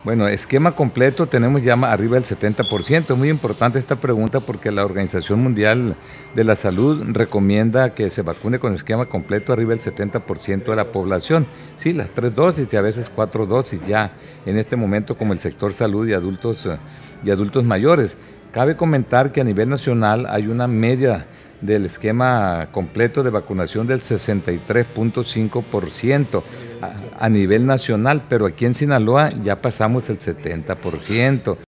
Bueno, esquema completo tenemos ya arriba del 70%. Es muy importante esta pregunta porque la Organización Mundial de la Salud recomienda que se vacune con esquema completo arriba del 70% de la población. Sí, las 3 dosis y a veces 4 dosis ya en este momento, como el sector salud y adultos mayores. Cabe comentar que a nivel nacional hay una media del esquema completo de vacunación del 63.5% a nivel nacional, pero aquí en Sinaloa ya pasamos el 70%.